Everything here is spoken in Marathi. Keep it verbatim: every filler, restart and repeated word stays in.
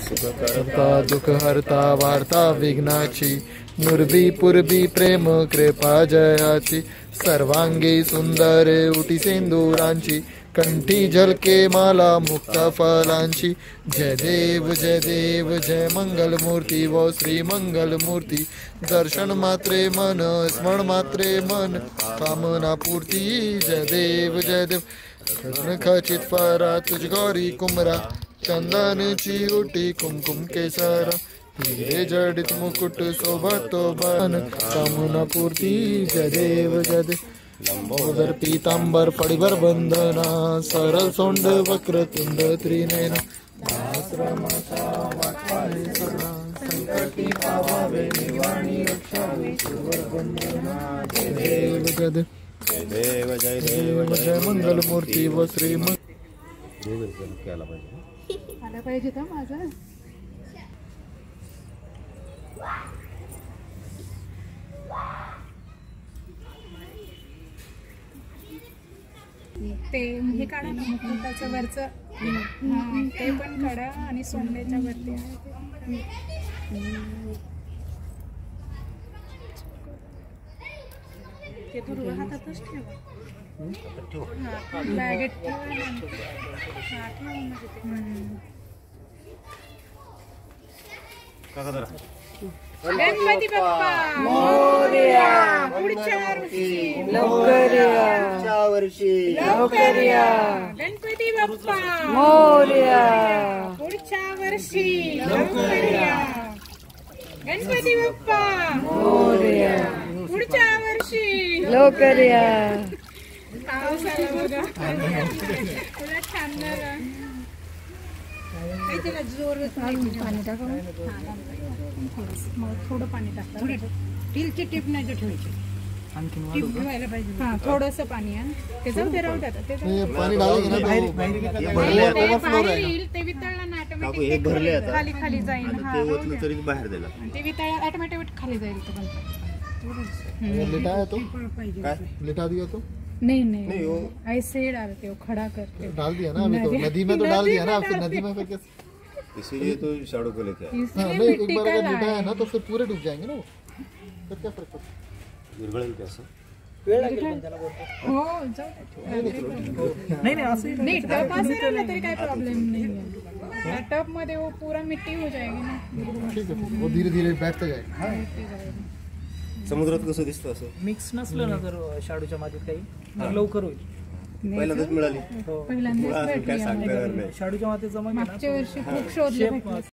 सुखकर्ता दुःखहर्ता वार्ता विघ्नाची नुरबी पुरबी प्रेम कृपा जयाची सर्वांगी सुंदर उटी सिंदुरांची कंठी झलके माला मुक्त फलांची जय देव जय देव जय मंगल मूर्ती व श्री मंगल मूर्ती दर्शन मात्रे मन स्मरण मात्रे मन कामना पूर्ती जय देव जय देव खचित फरा तुझ गौरी कुमरा चंदनची उटी कुमकुम केसरा हिरे जडित मुकुट शोभतो बन कामना पूर्ती जय देव जय देव लंबोदर पीतांबर पडिबर बंधना सरल सोंड वक्रतुंड त्रिनयना आश्रमाचा वाटवारे सदा संकटी पावावे निवाणी रक्षावे सुवर बंधना जय देव जय देव जय देव जय देव जय मंगल मूर्ती व श्री मंगल आला पाहिजे आला पाहिजे तर माझा ते हे काढा ना मुकुटाच्या वरचं ते पण काढा आणि सोंड्याच्या वरती आहे ते थोडं हातातच ठेवा बॅगेत ठेवा गणपती बाप्पा मोरया पुढच्या वर्षी लवकर या वर्षी लवकर या गणपती बाप्पा मोरया पुढच्या वर्षी लवकर या गणपती बाप्पा मोरया पुढच्या वर्षी लवकर या पाऊस आला बघा तुला छान झालं त्याला जोर पाणी टाका थोडं पाणी टाकता स्टीलची टीप नाही तर ठेवायची टीप ठेवायला पाहिजे हा थोडंसं पाणी आहे ते जाऊ दे राहू द्या ते बाहेर येईल ते वितळलं ना ऑटोमॅटिक खाली खाली जाईल ते वितळ ऑटोमॅटिक खाली जाईल लिटा दिया तो नहीं नहीं ऐसे डालते हो खड़ा करते डाल दिया ना अभी तो नदी में तो डाल दिया ना फिर नदी में फिर कैसे इसीलिए तो शाडो को लेके आए हाँ, नहीं एक बार अगर लिटा है ना तो फिर पूरे डूब जाएंगे ना वो फिर क्या फर्क पड़ता निर्गळेल कैसे हो नहीं नहीं ऐसे नहीं टब ऐसे रहना तरी काय प्रॉब्लम नहीं है टब मध्ये वो पूरा मिट्टी हो जाएगी ना ठीक है वो धीरे धीरे बैठता जाएगा समुद्रात कसं दिसतं असं मिक्स नसलं ना तर शाडूच्या मातीत काही तर लवकर होईल पहिल्यांदाच मिळाली पहिल्यांदाच भेटली काय सांगता येणार नाही शाडूच्या मातीचा मग मागच्या वर्षी खूप शोधले